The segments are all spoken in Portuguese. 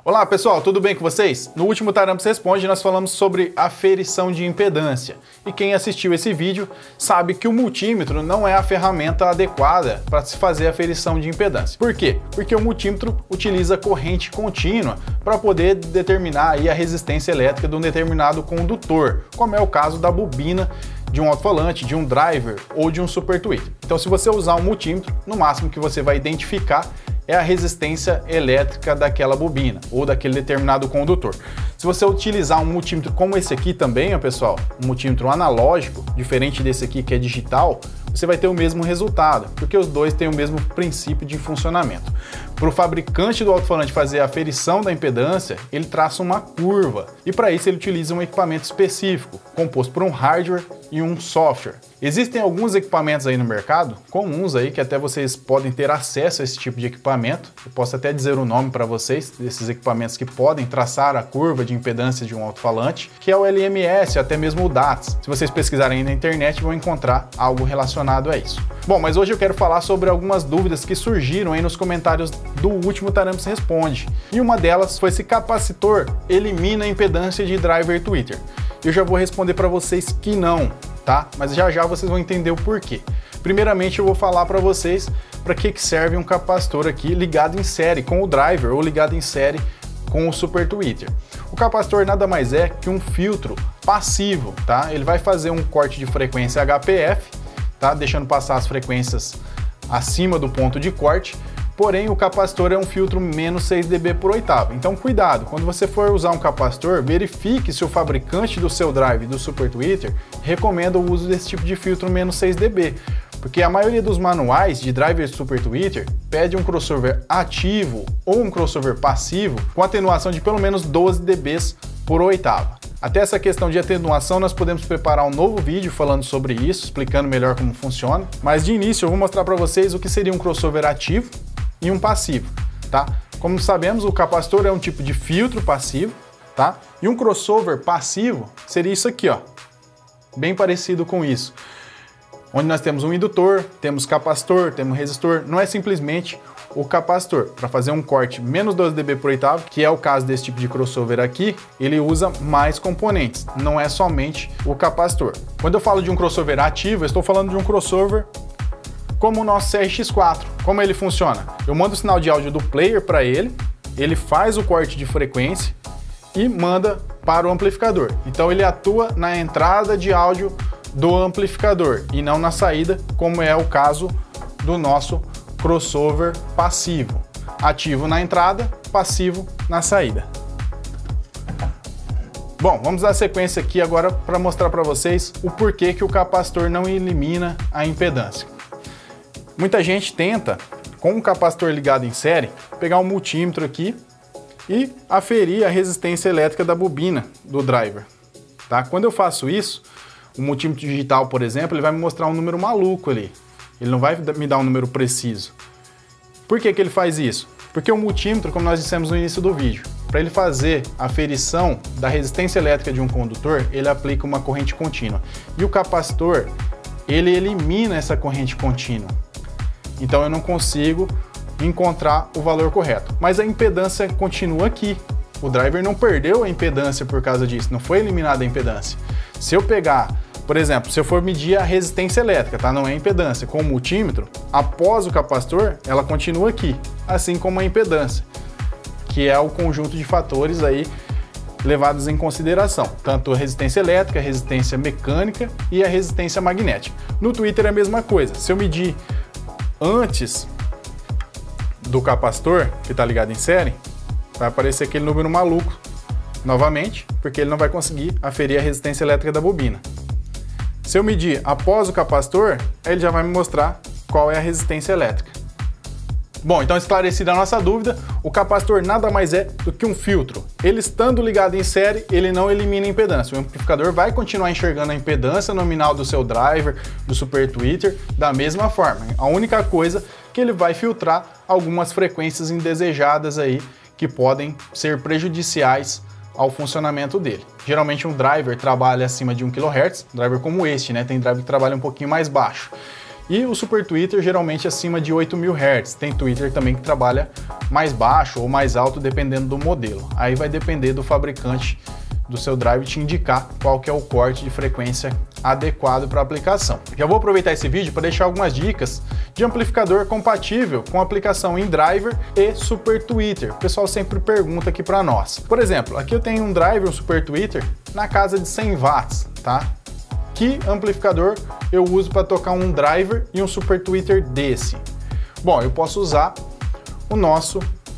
Olá pessoal, tudo bem com vocês? No último Tarampos Responde nós falamos sobre aferição de impedância. E quem assistiu esse vídeo sabe que o multímetro não é a ferramenta adequada para se fazer a aferição de impedância. Por quê? Porque o multímetro utiliza corrente contínua para poder determinar aí a resistência elétrica de um determinado condutor, como é o caso da bobina de um alto-falante, de um driver ou de um super tweeter. Então se você usar um multímetro, no máximo que você vai identificar é a resistência elétrica daquela bobina ou daquele determinado condutor. Se você utilizar um multímetro como esse aqui também, pessoal, um multímetro analógico, diferente desse aqui que é digital, você vai ter o mesmo resultado, porque os dois têm o mesmo princípio de funcionamento. Para o fabricante do alto-falante fazer a aferição da impedância, ele traça uma curva e para isso ele utiliza um equipamento específico, composto por um hardware e um software. Existem alguns equipamentos aí no mercado, comuns aí, que até vocês podem ter acesso a esse tipo de equipamento. Eu posso até dizer o nome para vocês, desses equipamentos que podem traçar a curva de impedância de um alto-falante, que é o LMS, até mesmo o DATS. Se vocês pesquisarem aí na internet, vão encontrar algo relacionado a isso. Bom, mas hoje eu quero falar sobre algumas dúvidas que surgiram aí nos comentários do último Tarampos Responde. E uma delas foi se capacitor elimina a impedância de driver tweeter. Eu já vou responder para vocês que não, tá? Mas já já vocês vão entender o porquê. Primeiramente eu vou falar para vocês para que serve um capacitor aqui ligado em série com o driver ou ligado em série com o super tweeter. O capacitor nada mais é que um filtro passivo, tá? Ele vai fazer um corte de frequência HPF, tá? Deixando passar as frequências acima do ponto de corte. Porém, o capacitor é um filtro menos 6 dB por oitava. Então, cuidado, quando você for usar um capacitor, verifique se o fabricante do seu drive do super tweeter recomenda o uso desse tipo de filtro menos 6 dB. Porque a maioria dos manuais de driver super tweeter pede um crossover ativo ou um crossover passivo com atenuação de pelo menos 12 dB por oitava. Até essa questão de atenuação nós podemos preparar um novo vídeo falando sobre isso, explicando melhor como funciona. Mas de início eu vou mostrar para vocês o que seria um crossover ativo e um passivo, tá? Como sabemos, o capacitor é um tipo de filtro passivo, tá? E um crossover passivo seria isso aqui, ó, bem parecido com isso, onde nós temos um indutor, temos capacitor, temos resistor. Não é simplesmente o capacitor. Para fazer um corte menos 12 dB por oitava, que é o caso desse tipo de crossover aqui, ele usa mais componentes, não é somente o capacitor. Quando eu falo de um crossover ativo, eu estou falando de um crossover como o nosso CRX4. Como ele funciona? Eu mando o sinal de áudio do player para ele, ele faz o corte de frequência e manda para o amplificador. Então ele atua na entrada de áudio do amplificador e não na saída, como é o caso do nosso crossover passivo. Ativo na entrada, passivo na saída. Bom, vamos dar sequência aqui agora para mostrar para vocês o porquê que o capacitor não elimina a impedância. Muita gente tenta, com um capacitor ligado em série, pegar um multímetro aqui e aferir a resistência elétrica da bobina do driver. Tá? Quando eu faço isso, o multímetro digital, por exemplo, ele vai me mostrar um número maluco ali. Ele não vai me dar um número preciso. Por que que ele faz isso? Porque o multímetro, como nós dissemos no início do vídeo, para ele fazer a aferição da resistência elétrica de um condutor, ele aplica uma corrente contínua. E o capacitor, ele elimina essa corrente contínua. Então eu não consigo encontrar o valor correto. Mas a impedância continua aqui. O driver não perdeu a impedância por causa disso, não foi eliminada a impedância. Se eu pegar, por exemplo, se eu for medir a resistência elétrica, tá? Não é a impedância, com o multímetro, após o capacitor, ela continua aqui, assim como a impedância, que é o conjunto de fatores aí levados em consideração, tanto a resistência elétrica, a resistência mecânica e a resistência magnética. No Twitter é a mesma coisa. Se eu medir antes do capacitor, que está ligado em série, vai aparecer aquele número maluco novamente, porque ele não vai conseguir aferir a resistência elétrica da bobina. Se eu medir após o capacitor, ele já vai me mostrar qual é a resistência elétrica. Bom, então esclarecida a nossa dúvida, o capacitor nada mais é do que um filtro. Ele estando ligado em série, ele não elimina a impedância. O amplificador vai continuar enxergando a impedância nominal do seu driver, do super tweeter, da mesma forma. A única coisa que ele vai filtrar algumas frequências indesejadas aí que podem ser prejudiciais ao funcionamento dele. Geralmente um driver trabalha acima de 1 kHz, driver como este, né? Tem driver que trabalha um pouquinho mais baixo. E o Super Tweeter geralmente acima de 8.000 Hz. Tem Tweeter também que trabalha mais baixo ou mais alto, dependendo do modelo. Aí vai depender do fabricante do seu drive te indicar qual que é o corte de frequência adequado para a aplicação. Já vou aproveitar esse vídeo para deixar algumas dicas de amplificador compatível com aplicação em driver e Super Tweeter. O pessoal sempre pergunta aqui para nós. Por exemplo, aqui eu tenho um driver, um Super Tweeter, na casa de 100 watts, tá? Que amplificador eu uso para tocar um driver e um Super Tweeter desse? Bom, eu posso usar o nosso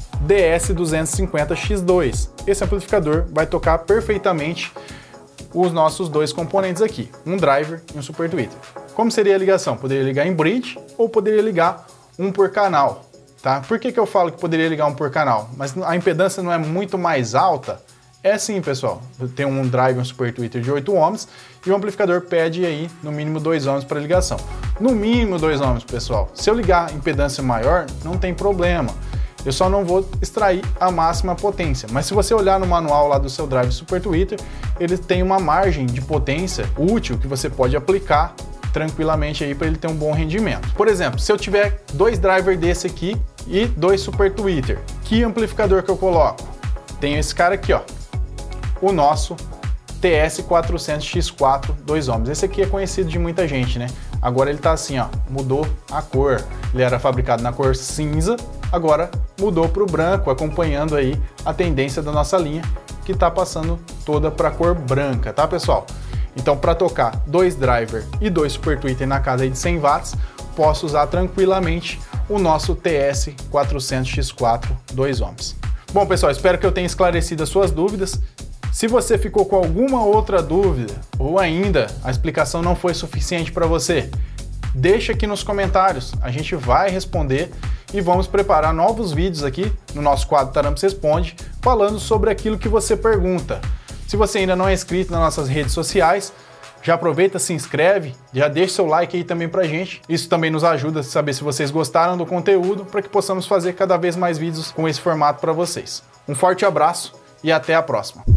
DS250X2. Esse amplificador vai tocar perfeitamente os nossos dois componentes aqui, um driver e um Super Tweeter. Como seria a ligação? Poderia ligar em bridge ou poderia ligar um por canal, tá? Por que eu falo que poderia ligar um por canal? Mas a impedância não é muito mais alta? É sim, pessoal. Tem um drive e um Super Tweeter de 8 ohms e o amplificador pede aí no mínimo 2 ohms para ligação. No mínimo 2 ohms, pessoal. Se eu ligar impedância maior, não tem problema. Eu só não vou extrair a máxima potência. Mas se você olhar no manual lá do seu drive Super Tweeter, ele tem uma margem de potência útil que você pode aplicar tranquilamente aí para ele ter um bom rendimento. Por exemplo, se eu tiver dois drivers desse aqui e dois Super Tweeter, que amplificador que eu coloco? Tenho esse cara aqui, ó, o nosso TS400X4 2 ohms. Esse aqui é conhecido de muita gente, né? Agora ele tá assim, ó, mudou a cor. Ele era fabricado na cor cinza, agora mudou para o branco, acompanhando aí a tendência da nossa linha, que tá passando toda para a cor branca, tá, pessoal? Então, para tocar dois driver e dois Super Tweeter na casa aí de 100 watts, posso usar tranquilamente o nosso TS400X4 2 ohms. Bom, pessoal, espero que eu tenha esclarecido as suas dúvidas. Se você ficou com alguma outra dúvida ou ainda a explicação não foi suficiente para você, deixa aqui nos comentários, a gente vai responder e vamos preparar novos vídeos aqui no nosso quadro Taramps Responde, falando sobre aquilo que você pergunta. Se você ainda não é inscrito nas nossas redes sociais, já aproveita, se inscreve, já deixa seu like aí também pra gente. Isso também nos ajuda a saber se vocês gostaram do conteúdo, para que possamos fazer cada vez mais vídeos com esse formato para vocês. Um forte abraço e até a próxima.